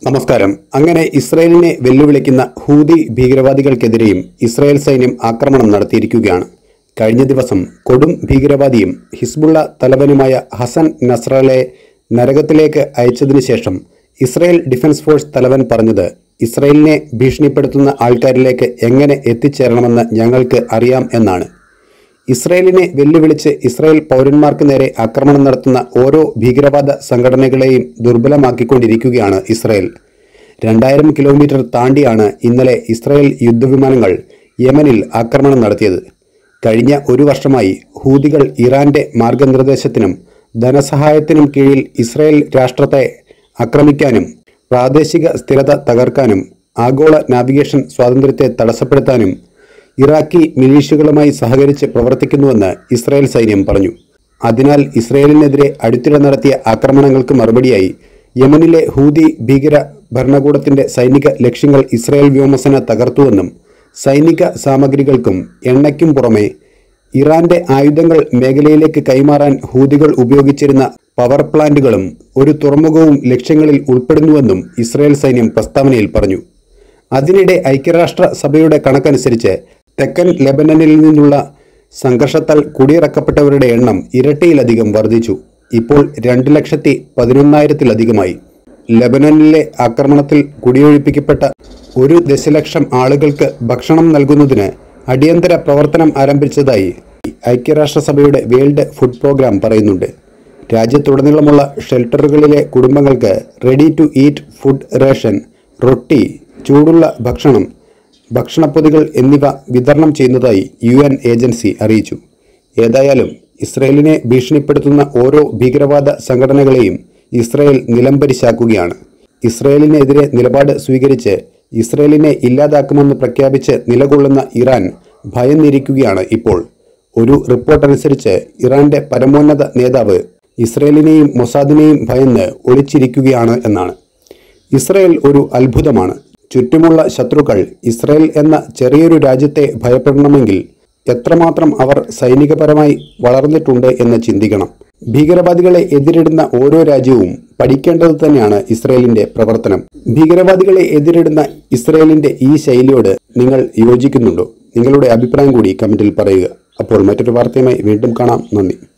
നമസ്കാരം. അങ്ങനെ ഇസ്രായേലിനെ വെല്ലുവിളിക്കുന്ന ഹൂതി ഭീകരവാദികൾക്കെതിരെയും ഇസ്രായേൽ സൈന്യം ആക്രമണം നടത്തിയിരിക്കുകയാണ്. കഴിഞ്ഞ ദിവസം കൊടും ഭീകരവാദിയും ഹിസ്ബുള്ള തലവനുമായ ഹസൻ നസ്രള്ളയെ നരകത്തിലേക്ക് അയച്ചതിനു ശേഷം ഇസ്രായേൽ ഡിഫൻസ് ഫോഴ്സ് തലവൻ പറഞ്ഞത്, ഇസ്രായേലിനെ ഭീഷണിപ്പെടുത്തുന്ന ആൾക്കാരിലേക്ക് എങ്ങനെ എത്തിച്ചേരണമെന്ന് ഞങ്ങൾക്ക് അറിയാം എന്നാണ്. ഇസ്രായേലിനെ വെല്ലുവിളിച്ച് ഇസ്രായേൽ പൗരന്മാർക്ക് നേരെ ആക്രമണം നടത്തുന്ന ഓരോ ഭീകരവാദ സംഘടനകളെയും ദുർബലമാക്കിക്കൊണ്ടിരിക്കുകയാണ് ഇസ്രായേൽ. 2000 കിലോമീറ്റർ താണ്ടിയാണ് ഇന്നലെ ഇസ്രായേൽ യുദ്ധവിമാനങ്ങൾ യമനിൽ ആക്രമണം നടത്തിയത്. കഴിഞ്ഞ ഒരു വർഷമായി ഹൂതികൾ ഇറാന്റെ മാർഗനിർദ്ദേശത്തിനും ധനസഹായത്തിനും കീഴിൽ ഇസ്രായേൽ രാഷ്ട്രത്തെ ആക്രമിക്കാനും പ്രാദേശിക സ്ഥിരത തകർക്കാനും ആഗോള നാവിഗേഷൻ സ്വാതന്ത്ര്യത്തെ തടസ്സപ്പെടുത്താനും ഇറാഖി മിലീഷ്യകളുമായി സഹകരിച്ച് പ്രവർത്തിക്കുന്നുവെന്ന് ഇസ്രായേൽ സൈന്യം പറഞ്ഞു. അതിനാൽ ഇസ്രായേലിനെതിരെ അടുത്തിടെ നടത്തിയ ആക്രമണങ്ങൾക്ക് മറുപടിയായി യമനിലെ ഹൂതി ഭീകര ഭരണകൂടത്തിന്റെ സൈനിക ലക്ഷ്യങ്ങൾ ഇസ്രായേൽ വ്യോമസേന തകർത്തുവെന്നും സൈനിക സാമഗ്രികൾക്കും എണ്ണയ്ക്കും പുറമെ ഇറാന്റെ ആയുധങ്ങൾ മേഖലയിലേക്ക് കൈമാറാൻ ഹൂതികൾ ഉപയോഗിച്ചിരുന്ന പവർ പ്ലാന്റുകളും ഒരു തുറമുഖവും ലക്ഷ്യങ്ങളിൽ ഉൾപ്പെടുന്നുവെന്നും ഇസ്രായേൽ സൈന്യം പ്രസ്താവനയിൽ പറഞ്ഞു. അതിനിടെ ഐക്യരാഷ്ട്ര സഭയുടെ കണക്കനുസരിച്ച് തെക്കൻ ലെബനനിൽ നിന്നുള്ള സംഘർഷത്താൽ കുടിയിറക്കപ്പെട്ടവരുടെ എണ്ണം ഇരട്ടിയിലധികം വർദ്ധിച്ചു. ഇപ്പോൾ 2,11,000-ത്തിലധികമായി. ലെബനനിലെ ആക്രമണത്തിൽ കുടിയൊഴിപ്പിക്കപ്പെട്ട 1 ദശലക്ഷം ആളുകൾക്ക് ഭക്ഷണം നൽകുന്നതിന് അടിയന്തര പ്രവർത്തനം ആരംഭിച്ചതായി ഐക്യരാഷ്ട്രസഭയുടെ വേൾഡ് ഫുഡ് പ്രോഗ്രാം പറയുന്നുണ്ട്. രാജ്യത്തുടനീളമുള്ള ഷെൽട്ടറുകളിലെ കുടുംബങ്ങൾക്ക് ready to eat food ration, റൊട്ടി, ചൂടുള്ള ഭക്ഷണം, ഭക്ഷണപ്പൊതികൾ എന്നിവ വിതരണം ചെയ്യുന്നതായി UN ഏജൻസി അറിയിച്ചു. ഏതായാലും ഇസ്രായേലിനെ ഭീഷണിപ്പെടുത്തുന്ന ഓരോ ഭീകരവാദ സംഘടനകളെയും ഇസ്രായേൽ നിലംപരിശാക്കുകയാണ്. ഇസ്രായേലിനെതിരെ നിലപാട് സ്വീകരിച്ച് ഇസ്രായേലിനെ ഇല്ലാതാക്കുമെന്ന് പ്രഖ്യാപിച്ച് നിലകൊള്ളുന്ന ഇറാൻ ഭയന്നിരിക്കുകയാണ് ഇപ്പോൾ. ഒരു റിപ്പോർട്ടനുസരിച്ച് ഇറാന്റെ പരമോന്നത നേതാവ് ഇസ്രായേലിനെയും മൊസാദിനെയും ഭയന്ന് ഒളിച്ചിരിക്കുകയാണ് എന്നാണ്. ഇസ്രായേൽ ഒരു അത്ഭുതമാണ്. ചുറ്റുമുള്ള ശത്രുക്കൾ ഇസ്രായേൽ എന്ന ചെറിയൊരു രാജ്യത്തെ ഭയപ്പെടണമെങ്കിൽ എത്രമാത്രം അവർ സൈനികപരമായി വളർന്നിട്ടുണ്ട് എന്ന് ചിന്തിക്കണം. ഭീകരവാദികളെ എതിരിടുന്ന ഓരോ രാജ്യവും പഠിക്കേണ്ടത് തന്നെയാണ് ഇസ്രായേലിന്റെ പ്രവർത്തനം. ഭീകരവാദികളെ എതിരിടുന്ന ഇസ്രായേലിന്റെ ഈ ശൈലിയോട് നിങ്ങൾ യോജിക്കുന്നുണ്ടോ? നിങ്ങളുടെ അഭിപ്രായം കൂടി കമന്റിൽ പറയുക. അപ്പോൾ മറ്റൊരു വാർത്തയുമായി വീണ്ടും കാണാം. നന്ദി.